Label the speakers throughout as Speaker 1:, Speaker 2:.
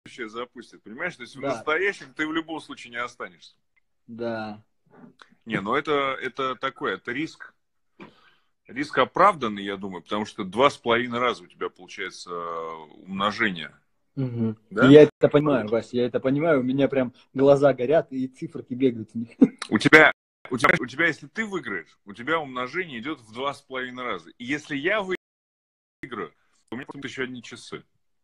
Speaker 1: запустит, понимаешь? То есть в
Speaker 2: Да.
Speaker 1: настоящем ты в любом случае не останешься.
Speaker 2: Да.
Speaker 1: Не, ну это такой, это риск. Риск оправданный, я думаю, потому что 2,5 раза у тебя получается умножение.
Speaker 2: Угу. И
Speaker 1: Да?
Speaker 2: я это понимаю, Вася, я это понимаю. У меня прям глаза горят, и циферки бегают в них.
Speaker 1: У тебя, если ты выиграешь, у тебя умножение идет в 2,5 раза. И если я выиграю, то у меня будут еще одни часы.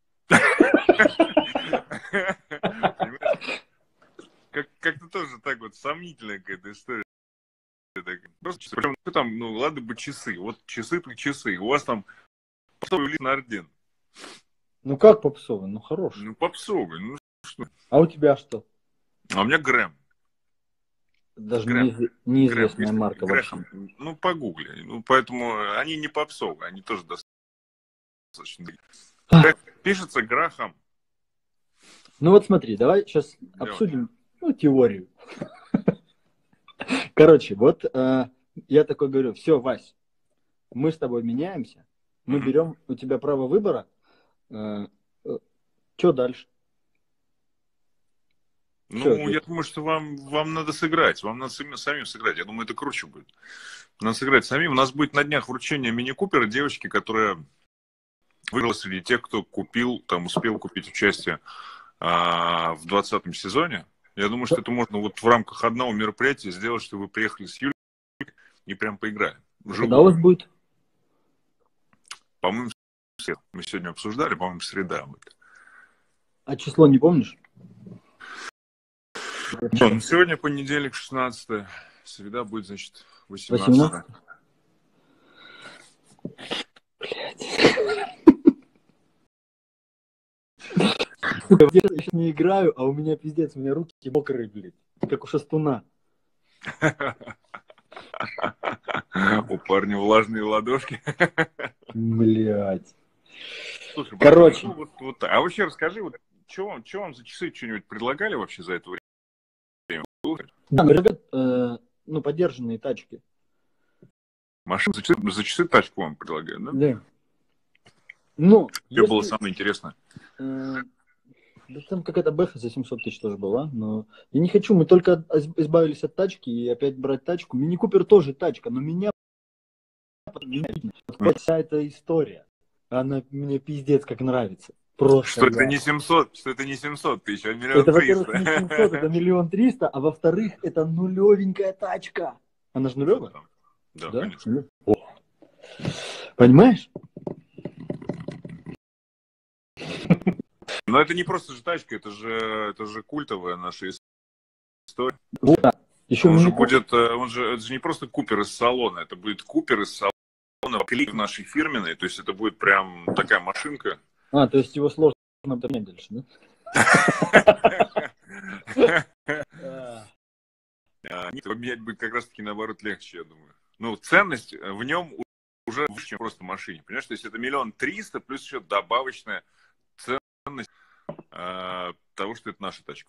Speaker 1: Как-то тоже так вот сомнительная какая-то история. Просто прям, там, ну ладно бы часы. Вот часы так часы. У вас там попсовый на орден.
Speaker 2: Ну как попсовый? Ну хорош.
Speaker 1: Ну попсовый. Ну что?
Speaker 2: А у тебя что?
Speaker 1: А у меня Грэм.
Speaker 2: Даже
Speaker 1: Грэм.
Speaker 2: неизвестная марка
Speaker 1: Грэхэм.
Speaker 2: вообще.
Speaker 1: Ну погугли. Ну поэтому они не попсовые. Они тоже достаточно. Пишется Грахам.
Speaker 2: Ну вот смотри, давай сейчас
Speaker 1: Давай.
Speaker 2: обсудим, ну, теорию. Короче, вот я такой говорю, все, Вась, мы с тобой меняемся, мы берем у тебя право выбора, что дальше?
Speaker 1: Ну, я думаю, что вам надо сыграть. Вам надо самим сыграть. Я думаю, это круче будет. Надо сыграть самим. У нас будет на днях вручение мини-купера девочки, которая выиграла среди тех, кто купил, там, успел купить участие в 20-м сезоне. Я думаю, что это можно вот в рамках одного мероприятия сделать, что вы приехали с Юлей и прям поиграли.
Speaker 2: Когда у вас будет?
Speaker 1: По-моему, мы сегодня обсуждали, по-моему, среда будет.
Speaker 2: А число не помнишь?
Speaker 1: Ну, сегодня понедельник, 16-е. Среда будет, значит, 18-е.
Speaker 2: 18? Блядь. Я сейчас не играю, а у меня пиздец, у меня руки мокрые, блядь. Как у шастуна.
Speaker 1: У парня влажные ладошки.
Speaker 2: Блядь.
Speaker 1: Слушай,
Speaker 2: короче.
Speaker 1: Ну, вот, а вообще расскажи, вот, что вам за часы что-нибудь предлагали вообще за это время?
Speaker 2: Да, ребят, ну, подержанные тачки.
Speaker 1: Машину за часы тачку вам предлагают, да?
Speaker 2: Да. Ну,
Speaker 1: Что было самое интересное?
Speaker 2: Да там какая-то бэха за 700 тысяч тоже была, но я не хочу, мы только избавились от тачки и опять брать тачку. Мини-купер тоже тачка, но меня вся эта история, она мне пиздец как нравится. Просто
Speaker 1: что это не 700 тысяч, а 1 300 000.
Speaker 2: Это, во-первых, не 700, это 1 300 000, а во-вторых, это нулевенькая тачка. Она же нулевая?
Speaker 1: Да, конечно.
Speaker 2: О. Понимаешь?
Speaker 1: Но это не просто же тачка, это же культовая наша история.
Speaker 2: Да. Еще
Speaker 1: Он же это же не просто купер из салона, это будет купер из салона, клип нашей фирменной, то есть это будет прям такая машинка.
Speaker 2: то есть его сложно поменять дальше, да?
Speaker 1: Поменять будет как раз таки наоборот легче, я думаю. Ну, ценность в нем уже выше, чем просто машине. Понимаешь, то есть это 1 300 000 плюс еще добавочная ценность того, что это наша тачка.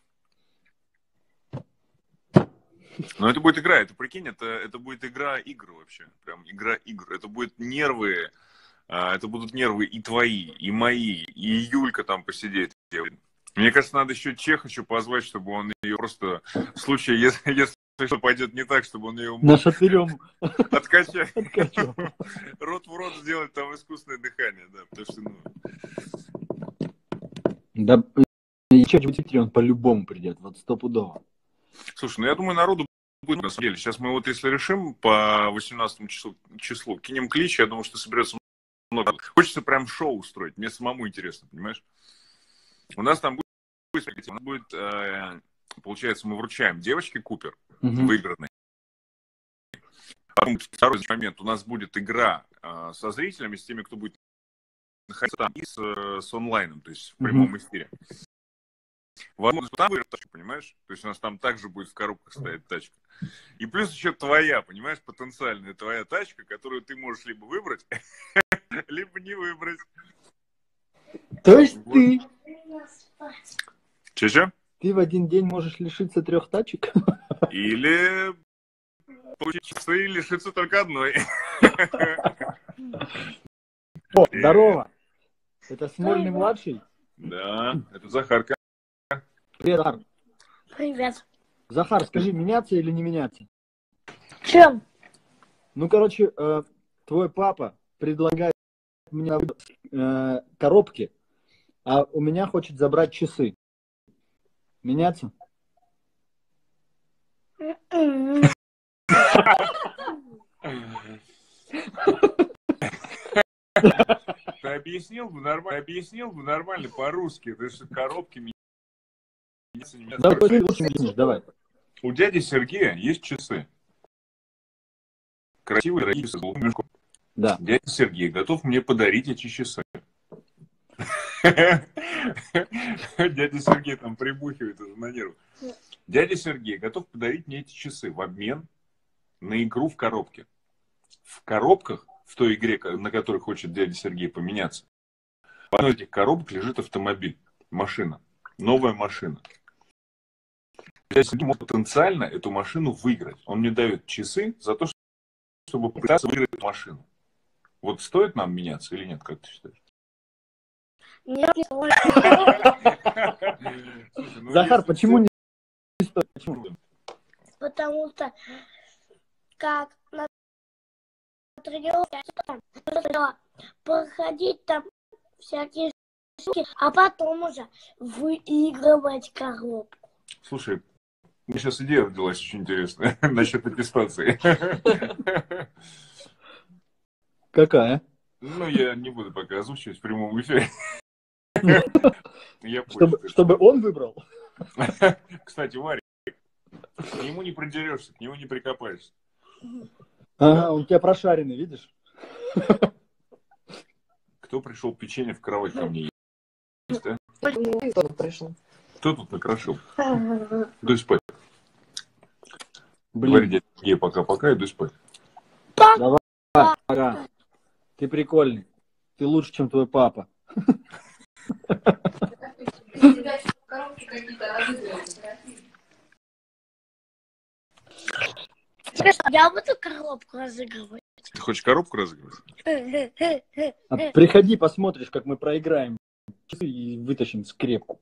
Speaker 1: Но это будет игра, это прикинь, это будет игра игр вообще. Прям игра игр. Это будет нервы, это будут нервы и твои, и мои, и Юлька там посидеть. Мне кажется, надо еще Чехачу позвать, чтобы он ее просто в случае, если что пойдет не так, чтобы он ее
Speaker 2: нашатырем
Speaker 1: откачать. Рот в рот сделать там искусственное дыхание, да, потому что,
Speaker 2: Да, и что-нибудь он по-любому придет, вот стопудово.
Speaker 1: Слушай, ну я думаю, народу будет на самом деле. Сейчас мы вот если решим по 18 числу, кинем клич, я думаю, что соберется много. Хочется прям шоу устроить, мне самому интересно, понимаешь? У нас там будет, получается, мы вручаем девочке Купер, выигранной. Потом второй момент, у нас будет игра со зрителями, с теми, кто будет находиться там, и с онлайном, то есть в прямом эфире. Возможно, там выиграть тачку, понимаешь? То есть у нас там также будет в коробках стоять тачка. И плюс еще твоя, понимаешь, потенциальная твоя тачка, которую ты можешь либо выбрать, либо не выбрать.
Speaker 2: То есть вот. Ты...
Speaker 1: Че?
Speaker 2: Ты в один день можешь лишиться 3 тачек?
Speaker 1: Или получить часы и лишиться только одной.
Speaker 2: О, здорово! Это Смольный младший?
Speaker 1: Да, это Захарка.
Speaker 2: Привет, Захар.
Speaker 3: Привет.
Speaker 2: Захар, скажи, меняться или не меняться?
Speaker 3: Чем?
Speaker 2: Ну, короче, твой папа предлагает мне коробки, а у меня хочет забрать часы. Меняться?
Speaker 1: Ты объяснил бы нормально по-русски. Ты что, коробки меняться.
Speaker 2: Давай, лучше объяснишь, давай.
Speaker 1: У дяди Сергея есть часы. Красивые дорогие часы с голубым мешком.
Speaker 2: Да.
Speaker 1: Дядя Сергей готов мне подарить эти часы. Дядя Сергей там прибухивает уже на нервы. Дядя Сергей готов подарить мне эти часы в обмен на игру в коробке. В коробках, в той игре, на которой хочет дядя Сергей поменяться, в одной из этих коробок лежит автомобиль, машина, новая машина. Дядя Сергей может потенциально эту машину выиграть. Он мне дает часы за то, чтобы попытаться выиграть эту машину. Вот стоит нам меняться или нет, как ты считаешь?
Speaker 3: Нет, не стоит.
Speaker 2: Захар, почему не стоит? Почему?
Speaker 3: Потому что как на тренировке проходить там всякие штуки, а потом уже выигрывать коробку.
Speaker 1: Слушай, у меня сейчас идея родилась очень интересная насчет аттестации.
Speaker 2: Какая?
Speaker 1: Ну, я не буду пока озвучивать в прямом эфире. Я
Speaker 2: Чтобы он выбрал?
Speaker 1: Кстати, Варя, к нему не придерешься, к нему не прикопаешься.
Speaker 2: Ага, он у тебя прошаренный, видишь?
Speaker 1: Кто пришел печенье в кровать ко мне? Есть, да?
Speaker 3: Кто пришел?
Speaker 1: Кто тут накрошил? Иду спать.
Speaker 2: Блин.
Speaker 1: Говори, дядя Сергей, пока-пока, иду спать.
Speaker 2: Давай, пока. Ты прикольный. Ты лучше, чем твой папа.
Speaker 3: Я буду коробку разыгрывать.
Speaker 1: Ты хочешь коробку разыгрывать?
Speaker 2: А приходи, посмотришь, как мы проиграем и вытащим скрепку.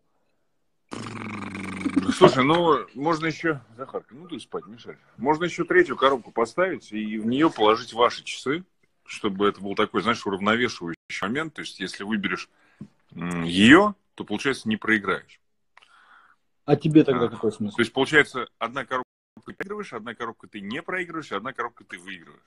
Speaker 1: Слушай, ну, можно еще... Захарка, ну ты спать, мешай. Можно еще третью коробку поставить и в нее положить ваши часы, чтобы это был такой, знаешь, уравновешивающий момент. То есть, если выберешь ее, то, получается, не проиграешь.
Speaker 2: А тебе тогда какой смысл?
Speaker 1: То есть, получается, одна коробка ты проигрываешь, одна коробка ты не проигрываешь, одна коробка ты выигрываешь.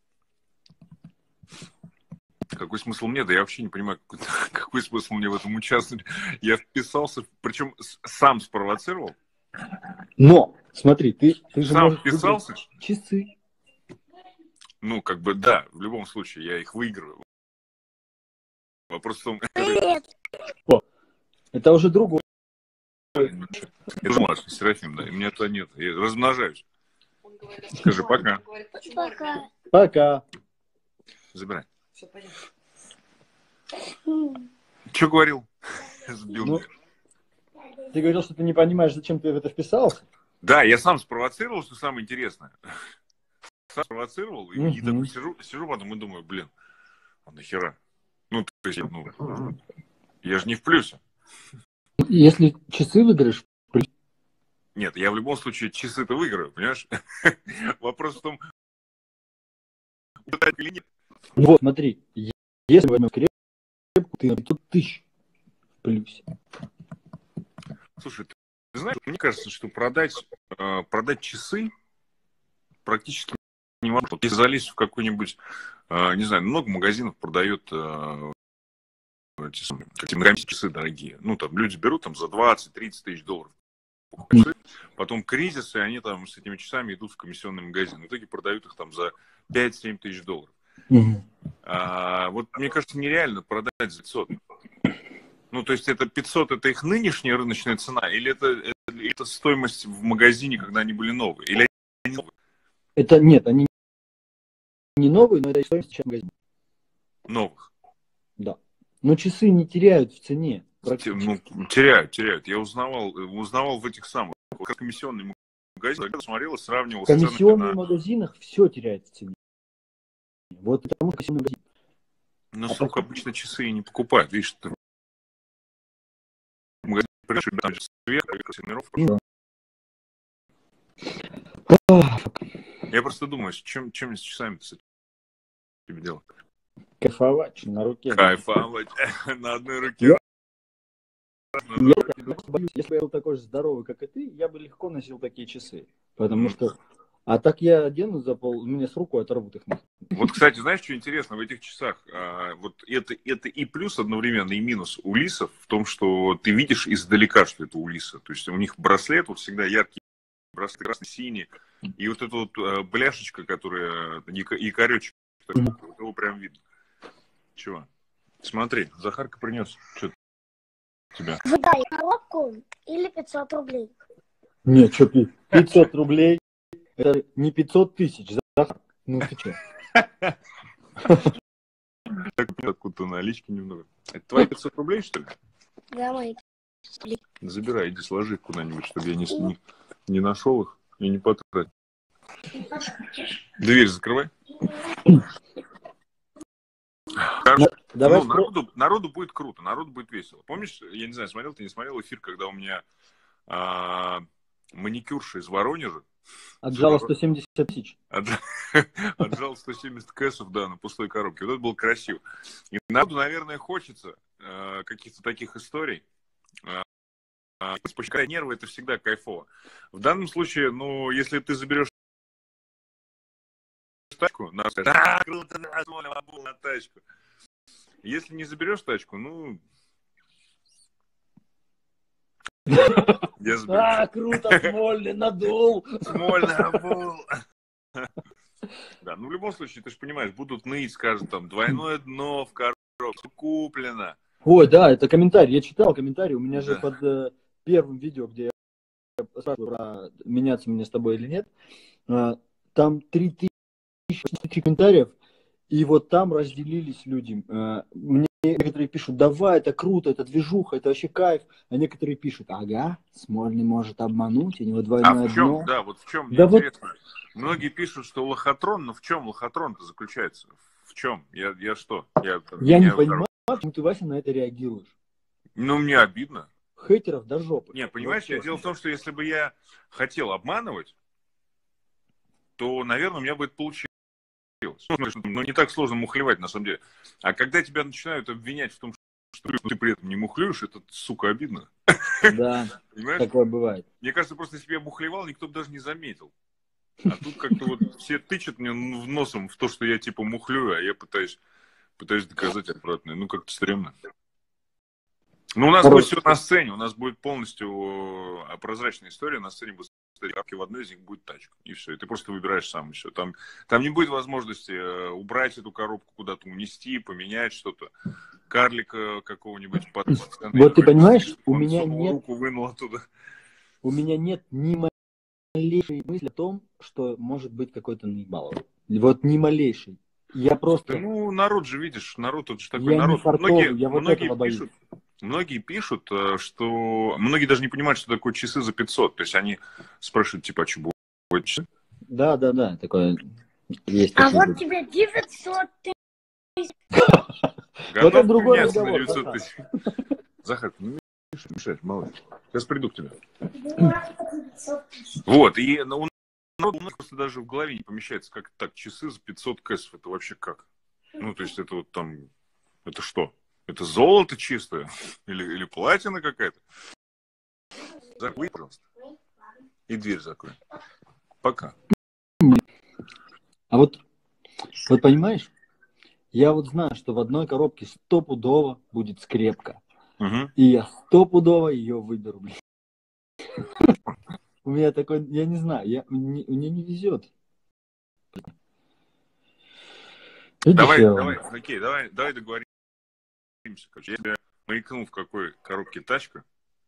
Speaker 1: Какой смысл мне? Да я вообще не понимаю, какой смысл мне в этом участвовать. Я вписался, причем сам спровоцировал.
Speaker 2: Но, смотри, ты же
Speaker 1: сам
Speaker 2: можешь
Speaker 1: вписался.
Speaker 2: Часы.
Speaker 1: Ну, как бы, да, в любом случае, я их выигрываю. Вопрос в том...
Speaker 2: Это уже другой.
Speaker 1: Это Маша, Серафим, да, и мне это нет. Я размножаюсь. Скажи пока.
Speaker 3: Пока.
Speaker 2: Пока.
Speaker 1: Забирай.
Speaker 3: Все, пойдем.
Speaker 1: Что говорил? Сбил меня.
Speaker 2: Ты говорил, что ты не понимаешь, зачем ты в это вписался?
Speaker 1: Да, я сам спровоцировал, что самое интересное. Сам спровоцировал, и так сижу потом и думаю, блин, а нахера? Ну, то есть, я же не в плюсе.
Speaker 2: Если часы выиграешь,
Speaker 1: нет, я в любом случае часы-то выиграю, понимаешь? Вопрос в том, или нет.
Speaker 2: Вот, смотри, если возьмем скрепку, ты на 500 тысяч в плюсе.
Speaker 1: Слушай, ты знаешь, мне кажется, что продать часы практически невозможно. Если залезть в какой-нибудь, не знаю, много магазинов продает какие-то часы дорогие. Ну, там люди берут там за 20-30 тысяч долларов. Потом кризис, и они там с этими часами идут в комиссионный магазин. В итоге продают их там за 5-7 тысяч долларов. Вот мне кажется, нереально продать за 500. Ну, то есть это 500, это их нынешняя рыночная цена, или это стоимость в магазине, когда они были новые? Или они новые?
Speaker 2: Это нет, они не новые, но это стоимость сейчас в магазине.
Speaker 1: Новых?
Speaker 2: Да. Но часы не теряют в цене.
Speaker 1: Ну, теряют. Я узнавал в этих самых, как комиссионный магазин, смотрел и сравнивал.
Speaker 2: В комиссионных магазинах все теряет в цене. Вот потому комиссионный магазин.
Speaker 1: Но, сука, обычно часы и не покупают. Видишь, Я просто думаю, чем с часами-то с этим делать?
Speaker 2: Кайфовать на руке.
Speaker 1: Кайфовать на одной руке.
Speaker 2: Я боюсь, если бы я был такой же здоровый, как и ты, я бы легко носил такие часы. Потому что... А так я одену за пол, мне с рукой оторвут их.
Speaker 1: Вот, кстати, знаешь, что интересно в этих часах? Вот это и плюс одновременно, и минус у лисов в том, что ты видишь издалека, что это у лиса. То есть у них браслет вот всегда яркий, браслет красный, синий. И вот эта вот бляшечка, которая, якоречек, вот его прям видно. Чего? Смотри, Захарка принес что-то тебя.
Speaker 3: Выдай коробку или 500 рублей.
Speaker 2: Нет, что 500 рублей, это не 500 тысяч, Захар. Ну ты что?
Speaker 1: Откуда-то налички немного. Это твои 500 рублей, что ли?
Speaker 3: Да, мои.
Speaker 1: Забирай, иди сложи их куда-нибудь, чтобы я не нашел их и не потратил. Дверь закрывай.
Speaker 2: Давай
Speaker 1: Народу будет круто, народу будет весело. Помнишь, я не знаю, смотрел ты, не смотрел эфир, когда у меня маникюрша из Воронежа
Speaker 2: отжала 170 тысяч.
Speaker 1: Отжал 170 кэсов, да, на пустой коробке. Вот это было красиво. И народу, наверное, хочется каких-то таких историй. Спуская нервы, это всегда кайфово. В данном случае, ну, если ты заберешь тачку, надо сказать, круто, на тачку. Если не заберешь тачку, ну... Я заберу.
Speaker 2: Круто, Смольный надул.
Speaker 1: Смольный надул. Да, ну в любом случае, ты же понимаешь, будут ныть, скажут там, двойное дно в коробке куплено.
Speaker 2: Ой, да, это комментарий. Я читал комментарий. У меня же под первым видео, где я спрашиваю про меняться мне с тобой или нет, там 3000 комментариев, и вот там разделились люди. Мне некоторые пишут, давай, это круто, это движуха, это вообще кайф. А некоторые пишут, ага, Смольный может обмануть, у него двойное дно.
Speaker 1: Чем, да, вот в чем, мне
Speaker 2: да
Speaker 1: интересно. Вот... Многие пишут, что лохотрон, но в чем лохотрон-то заключается? В чем? Я что?
Speaker 2: Я не понимаю, почему ты, Вася, на это реагируешь.
Speaker 1: Ну, мне обидно.
Speaker 2: Хейтеров до жопы.
Speaker 1: Не, понимаешь, дело в том, что если бы я хотел обманывать, то, наверное, у меня бы это получилось. Ну, не так сложно мухлевать, на самом деле. А когда тебя начинают обвинять в том, что ты при этом не мухлюешь, это, сука, обидно.
Speaker 2: Да, такое бывает.
Speaker 1: Мне кажется, просто если бы я мухлевал, никто бы даже не заметил. А тут как-то вот все тычут мне носом в то, что я типа мухлюю, а я пытаюсь доказать обратное. Ну, как-то стрёмно. Ну, у нас будет все на сцене, у нас будет полностью прозрачная история, на сцене будет стоять капки, в одной из них будет тачка, и все, и ты просто выбираешь сам еще. Там не будет возможности убрать эту коробку куда-то, унести, поменять что-то, карлика какого-нибудь под сценой.
Speaker 2: Вот ты понимаешь, у меня нет...
Speaker 1: руку вынул оттуда.
Speaker 2: У меня нет ни малейшей мысли о том, что может быть какой-то наебалов. Вот ни малейшей. Я просто...
Speaker 1: Ну, народ же, видишь, народ тут же такой
Speaker 2: я
Speaker 1: народ.
Speaker 2: Не фартовый, я вот этого боюсь.
Speaker 1: Многие пишут, что... Многие даже не понимают, что такое часы за 500. То есть они спрашивают, типа, а что будет часы?
Speaker 2: Да, такое есть.
Speaker 3: А вот тебе 900 тысяч.
Speaker 2: Вот это другой разговор.
Speaker 1: Захар, не мешаешь, малыш. Сейчас приду к тебе. Вот, и у нас просто даже в голове не помещается, как так, часы за 500 кэсов. Это вообще как? Ну, то есть это вот там... Это что? Это золото чистое? Или платина какая-то? Закрой, пожалуйста. И дверь закрой. Пока.
Speaker 2: А вот понимаешь, я вот знаю, что в одной коробке стопудово будет скрепка.
Speaker 1: Угу.
Speaker 2: И я стопудово ее выберу, блин. У меня такой, я не знаю, мне не везет.
Speaker 1: Давай, окей, давай договоримся. Короче, я маякнул, в какой коробке тачка.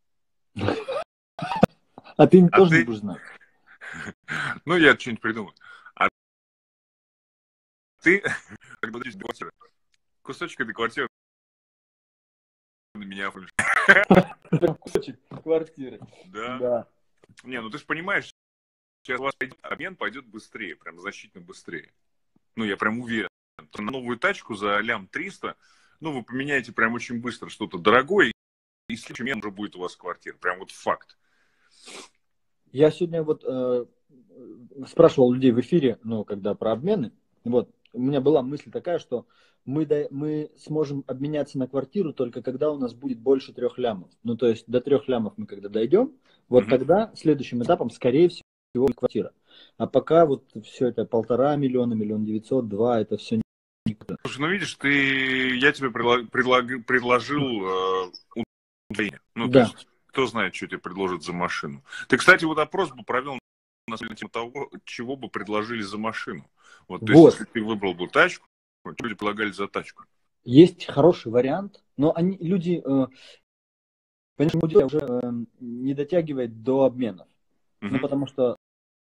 Speaker 2: А ты тоже не будешь знать.
Speaker 1: Ну, я что-нибудь придумаю. А ты, когда будешь до квартиры, кусочек этой квартиры на меня оформишь.
Speaker 2: Кусочек квартиры.
Speaker 1: Да. Не, ну ты же понимаешь, сейчас у вас обмен пойдет быстрее, прям значительно быстрее. Ну, я прям уверен. На новую тачку за лям 300, ну, вы поменяете прям очень быстро что-то дорогое, и и следующий месяц уже будет у вас квартира. Прям вот факт.
Speaker 2: Я сегодня вот спрашивал людей в эфире, ну, когда про обмены, вот, у меня была мысль такая, что мы сможем обменяться на квартиру только когда у нас будет больше 3 лямов. Ну, то есть до 3 лямов мы когда дойдем, вот тогда следующим этапом, скорее всего, будет квартира. А пока вот все это 1,5 миллиона, 1 900 000, 2, это все не...
Speaker 1: Слушай, ну видишь, я тебе предложил удвоение. Ну,
Speaker 2: Да.
Speaker 1: то есть, кто знает, что тебе предложат за машину. Ты, кстати, вот опрос бы провел на тему того, чего бы предложили за машину. Вот, то есть, если ты выбрал бы тачку, что люди предлагали за тачку?
Speaker 2: Есть хороший вариант, но люди, конечно, уже не дотягивает до обменов. Ну, потому что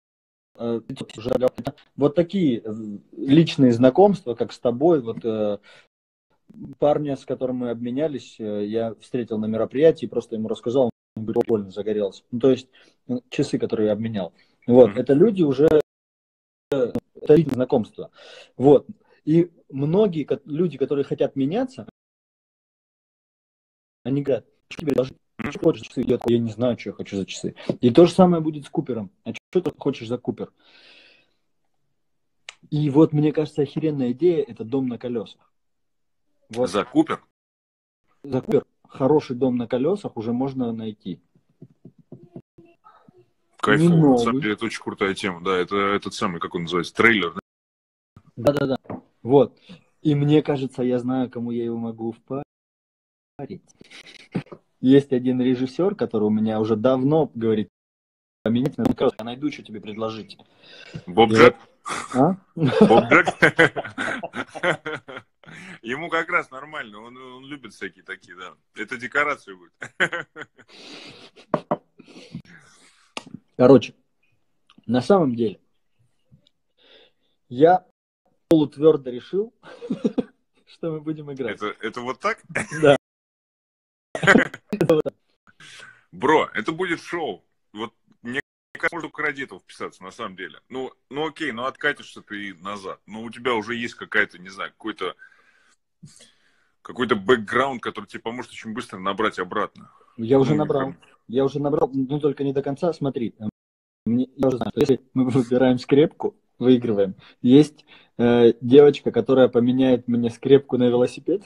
Speaker 2: вот такие личные знакомства, как с тобой, вот парня, с которым мы обменялись, я встретил на мероприятии, просто ему рассказал, он говорит, больно загорелся. Ну, то есть часы, которые я обменял. Вот, это люди уже, это личные знакомства. Вот. И многие люди, которые хотят меняться, они говорят, что тебе предложить? Что хочешь часы? Я не знаю, что я хочу за часы. И то же самое будет с Купером. А что ты хочешь за Купер? И вот, мне кажется, охеренная идея – это дом на колесах. Вот.
Speaker 1: За Купер?
Speaker 2: За Купер хороший дом на колесах уже можно найти.
Speaker 1: Кайфово. На самом деле, это очень крутая тема. Да, это этот самый, как он называется, трейлер.
Speaker 2: Да. Вот. И мне кажется, я знаю, кому я его могу впарить. Есть один режиссер, который у меня уже давно говорит, поменять на колесах, я найду, что тебе предложить.
Speaker 1: Боб Джек?
Speaker 2: А?
Speaker 1: Боб Джек? Ему как раз нормально, он любит всякие такие, да. Это декорация будет.
Speaker 2: Короче, на самом деле, я полутвердо решил, что мы будем играть.
Speaker 1: Это вот так?
Speaker 2: Да.
Speaker 1: Бро, это будет шоу. Вот мне кажется, можно только ради этого вписаться, на самом деле. Ну окей, откатишься ты назад. Но у тебя уже есть какая-то, не знаю, какой-то бэкграунд, который тебе поможет очень быстро набрать обратно.
Speaker 2: Я уже набрал, но только не до конца. Смотри, я уже знаю, если мы выбираем скрепку, выигрываем. Есть девочка, которая поменяет мне скрепку на велосипед.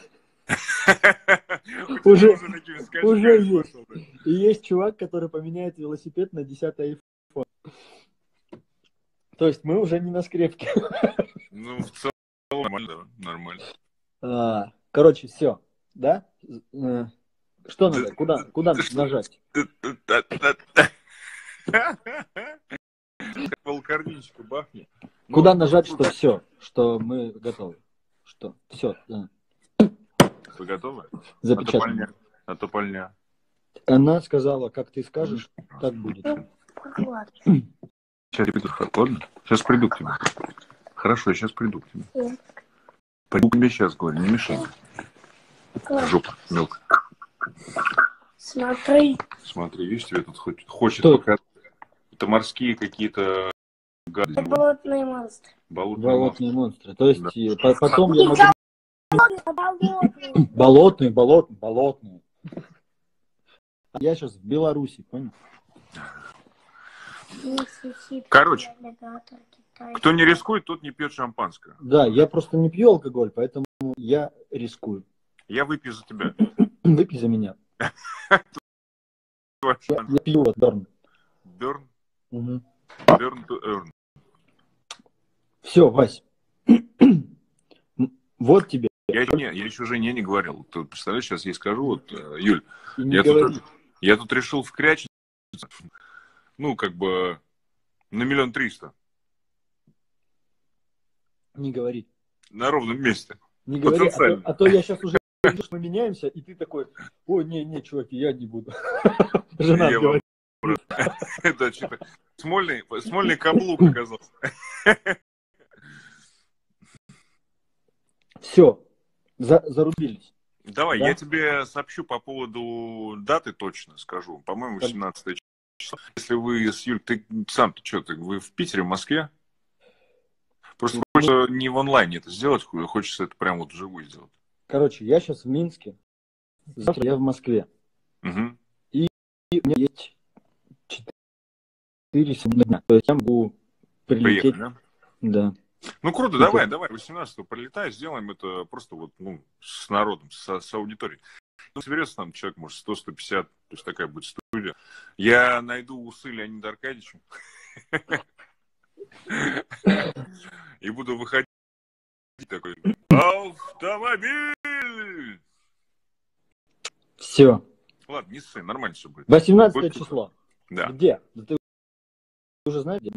Speaker 2: Уже есть. И есть чувак, который поменяет велосипед на 10-й iPhone. То есть мы уже не на скрепке.
Speaker 1: Ну, в целом нормально, да, нормально.
Speaker 2: Короче, все, да? Что надо? Куда нажать?
Speaker 1: Волкорничку бахни.
Speaker 2: Куда нажать, что все, что мы готовы? Что? Все.
Speaker 1: Вы готовы?
Speaker 2: Запечатано.
Speaker 1: А то пальня.
Speaker 2: Она сказала, как ты скажешь, так будет.
Speaker 1: Сейчас приду, ладно? Сейчас приду к тебе. Хорошо, я сейчас приду к тебе. Пойду к тебе сейчас, говорю, не мешай. Жопа мелкая.
Speaker 3: Смотри,
Speaker 1: видишь, тебе тут хочет показать. Это морские какие-то гады.
Speaker 3: болотные монстры.
Speaker 2: Болотные монстры. То есть да. Потом я могу... Болотные. Я сейчас в Беларуси, понял?
Speaker 1: Короче, кто не рискует, тот не пьет шампанское.
Speaker 2: Да, я просто не пью алкоголь, поэтому я рискую.
Speaker 1: Я выпью за тебя.
Speaker 2: Выпей за меня. Я пью вот Берн.
Speaker 1: Берн?
Speaker 2: Угу.
Speaker 1: Берн to earn.
Speaker 2: Все, Вась. Вот тебе.
Speaker 1: Я еще жене не говорил. Ты представляешь, сейчас ей скажу, вот, Юль, я тут решил вкрячить, ну, как бы, на 1 300 000.
Speaker 2: Не говори.
Speaker 1: На ровном месте.
Speaker 2: Не говори, а то я сейчас уже мы меняемся, и ты такой, ой, не, чуваки, я не буду. Жена говорит.
Speaker 1: Это что-то смольный каблук оказался.
Speaker 2: Все, зарубились.
Speaker 1: Давай, да? Я тебе сообщу по поводу даты точно скажу. По-моему, 18 число. Если вы с Юль, ты сам-то что, вы в Питере, в Москве? Просто хочется не в онлайне это сделать, хочется это прямо вот вживую сделать.
Speaker 2: Короче, я сейчас в Минске, завтра я в Москве.
Speaker 1: Угу.
Speaker 2: И у меня есть 4 свободных дня. То есть я могу прилететь.
Speaker 1: Приехали, да?
Speaker 2: Да.
Speaker 1: Ну, круто,
Speaker 2: Супер.
Speaker 1: давай, 18-го прилетай, сделаем это просто вот, ну, с народом, с аудиторией. Ну, соберется там человек, может, 100-150, то есть такая будет студия. Я найду усы Леонида Аркадьевича и буду выходить такой: автомобиль!
Speaker 2: Все.
Speaker 1: Ладно, не ссы, нормально все будет.
Speaker 2: 18
Speaker 1: Будет
Speaker 2: число.
Speaker 1: Да.
Speaker 2: Где? Да ты уже знаешь, где?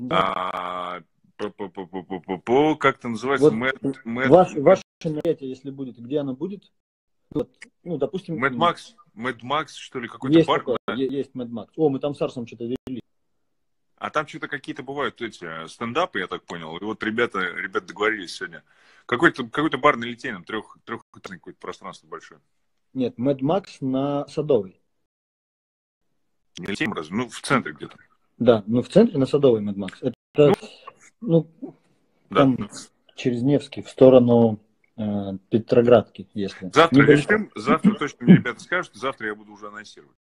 Speaker 1: Как это называется?
Speaker 2: Вот
Speaker 1: Мэд
Speaker 2: ваше мероприятие, если будет, где оно будет? Вот, ну, допустим,
Speaker 1: Макс, что ли, какой-то
Speaker 2: есть
Speaker 1: бар?
Speaker 2: такое,
Speaker 1: Да?
Speaker 2: есть Mad Max. О, мы там с Арсом что-то вели.
Speaker 1: А там что-то какие-то бывают эти стендапы, я так понял. И вот ребята договорились сегодня. Какой-то бар на Литейном, трехэтажное какое-то пространство большое.
Speaker 2: Нет, Mad Max на Садовой.
Speaker 1: Не Литейном разве? Ну, в центре где-то.
Speaker 2: Да, ну в центре на Садовой Mad Max. Это, ну
Speaker 1: Да.
Speaker 2: там через Невский, в сторону Петроградки, если.
Speaker 1: Завтра
Speaker 2: Недалеко.
Speaker 1: решим, завтра точно мне ребята скажут, завтра я буду уже анонсировать.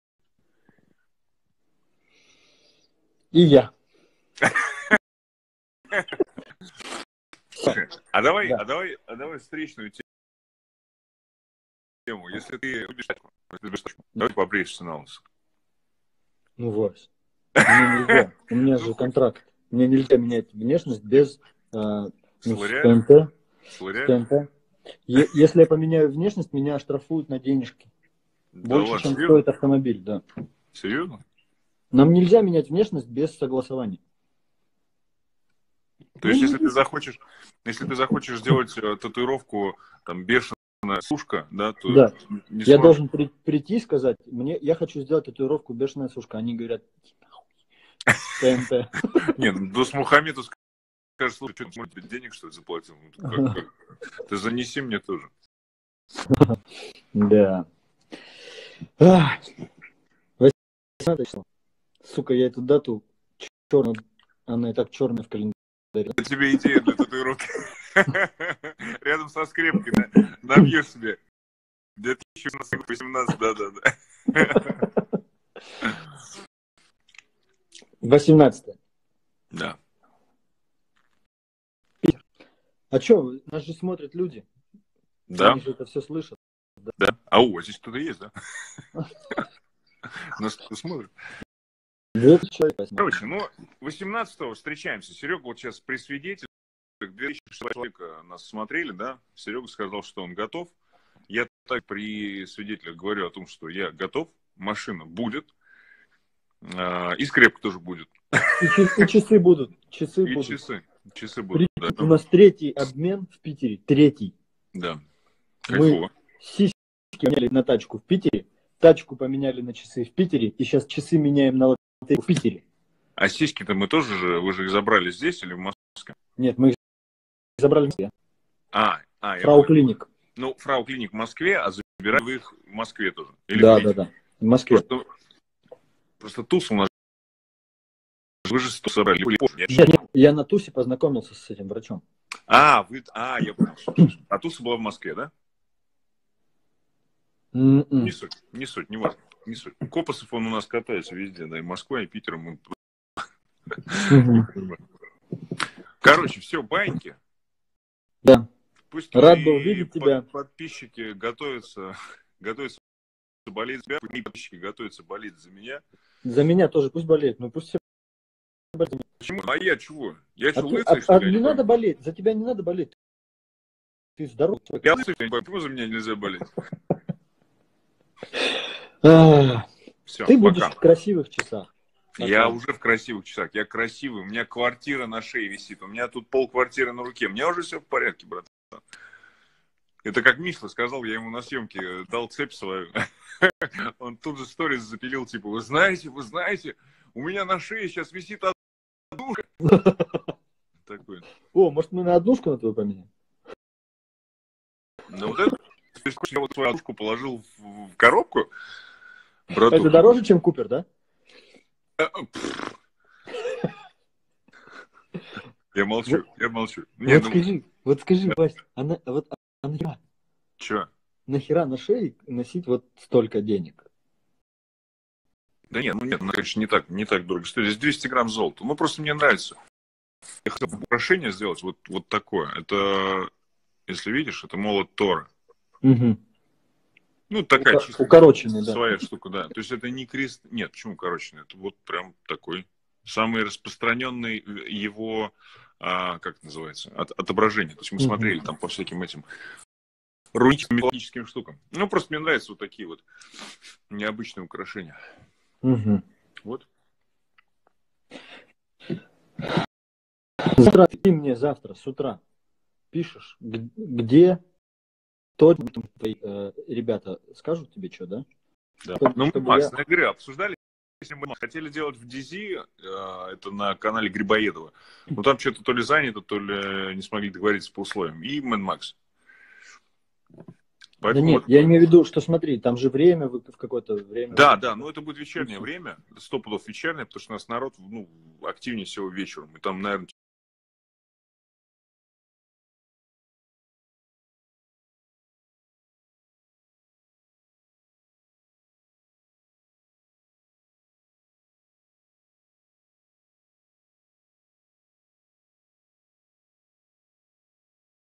Speaker 2: И я.
Speaker 1: Слушай, а давай встречную тему. Если ты любишь тачку, давай побреешься на лысо.
Speaker 2: Ну, Вась, мне нельзя. У меня же контракт. Мне нельзя менять внешность без
Speaker 1: Слыряешь?
Speaker 2: ТНТ. Если я поменяю внешность, меня оштрафуют на денежки.
Speaker 1: Да
Speaker 2: Больше,
Speaker 1: ладно,
Speaker 2: чем
Speaker 1: серьезно?
Speaker 2: стоит автомобиль, да.
Speaker 1: Серьезно?
Speaker 2: Нам нельзя менять внешность без согласования.
Speaker 1: То есть, если ты захочешь сделать татуировку, там, бешеная сушка, да, то
Speaker 2: Да.
Speaker 1: не
Speaker 2: Я
Speaker 1: сможешь.
Speaker 2: должен прийти и сказать, я хочу сделать татуировку бешеная сушка. Они говорят, ТНТ.
Speaker 1: Не, ну Досмухамеду скажешь: слушай, что ты, может быть, денег, что ли, заплатил? Ты занеси мне тоже.
Speaker 2: Да. 18 число. Сука, я эту дату черную, она и так черная в календаре.
Speaker 1: Это тебе идея для татуировки. Рядом со скрепкой набьешь себе. 2018, да.
Speaker 2: 18.
Speaker 1: Да.
Speaker 2: А что, нас же смотрят люди.
Speaker 1: Да?
Speaker 2: Они же это все слышат.
Speaker 1: Да. Здесь кто-то есть, да? Нас кто-то смотрит.
Speaker 2: 200 человек.
Speaker 1: Короче, 18-го встречаемся. Серега вот сейчас при свидетеле. 2000 человек нас смотрели, да? Серега сказал, что он готов. Я так при свидетелях говорю о том, что я готов. Машина будет. И скрепка тоже будет.
Speaker 2: И часы будут. Часы
Speaker 1: И
Speaker 2: будут.
Speaker 1: Часы будут, да.
Speaker 2: У нас 3-й обмен в Питере. 3-й.
Speaker 1: Да.
Speaker 2: Мы сиськи поменяли на тачку в Питере, тачку поменяли на часы в Питере, и сейчас часы меняем на лотерею в Питере.
Speaker 1: А сиськи-то мы тоже же, вы же их забрали здесь или в Москве?
Speaker 2: Нет, мы их забрали в Москве.
Speaker 1: Фрау
Speaker 2: Клиник.
Speaker 1: Ну, Фрау Клиник в Москве, а забирали вы их в Москве тоже? Или
Speaker 2: да. В Москве.
Speaker 1: Просто туз у нас. Вы же с туз собрали.
Speaker 2: Я на тусе познакомился с этим врачом.
Speaker 1: Я понял. А туса была в Москве, да? Не суть, не важно. Не суть. Копосов он у нас катается везде, да, и Москва, и Питер. Короче, все, баиньки.
Speaker 2: Да.
Speaker 1: Пусть
Speaker 2: рад был видеть тебя.
Speaker 1: Подписчики готовятся болеть за тебя, подписчики готовятся болеть за меня.
Speaker 2: За меня тоже пусть болеют, но пусть все болеют.
Speaker 1: Почему? А я чего? Я что, лысый, что ли?
Speaker 2: Не надо болеть, за тебя не надо болеть. Ты здоров.
Speaker 1: Я лысый, почему за меня нельзя болеть? Все,
Speaker 2: ты будешь в красивых часах.
Speaker 1: Я уже в красивых часах. Я красивый. У меня квартира на шее висит. У меня тут полквартиры на руке. У меня уже все в порядке, брат. Это как Мишла сказал, я ему на съемке дал цепь свою. Он тут же сторис запилил, типа, вы знаете, у меня на шее сейчас висит однушка. Такой.
Speaker 2: О, может, мы на однушку на твою поменяем?
Speaker 1: Ну вот это, я вот свою однушку положил в коробку. Братух.
Speaker 2: Это дороже, чем Купер, да?
Speaker 1: Я молчу.
Speaker 2: Вот скажи, Вась, нахера?
Speaker 1: Че?
Speaker 2: Нахера на шее носить вот столько денег?
Speaker 1: Да нет, ну нет, ну, конечно, не так дорого стоит. Здесь 200 грамм золота. Ну, просто мне нравится. Я хотел украшение сделать вот такое. Это, если видишь, это молот Тора.
Speaker 2: Угу.
Speaker 1: Ну, такая чисто
Speaker 2: Укороченный, да.
Speaker 1: своя штука, да. То есть это не крест... Нет, почему укороченный? Это вот прям такой самый распространенный его, как это называется, отображение. То есть мы смотрели там по всяким этим руническим, мифологическим штукам. Ну, просто мне нравятся вот такие вот необычные украшения.
Speaker 2: Угу.
Speaker 1: Вот.
Speaker 2: Завтра ты мне завтра с утра пишешь, где твои ребята скажут тебе что, да?
Speaker 1: Да. Ну, мы, Макс, я говорю, обсуждали, если мы хотели делать в Дизи, это на канале Грибоедова. Но там что-то то ли занято, то ли не смогли договориться по условиям. И Мэн Макс.
Speaker 2: Поэтому да нет, я имею в виду, что смотри, там же время в какое-то время.
Speaker 1: Да, да, но это будет вечернее время, 100% вечернее, потому что у нас народ активнее всего вечером. И там, наверное,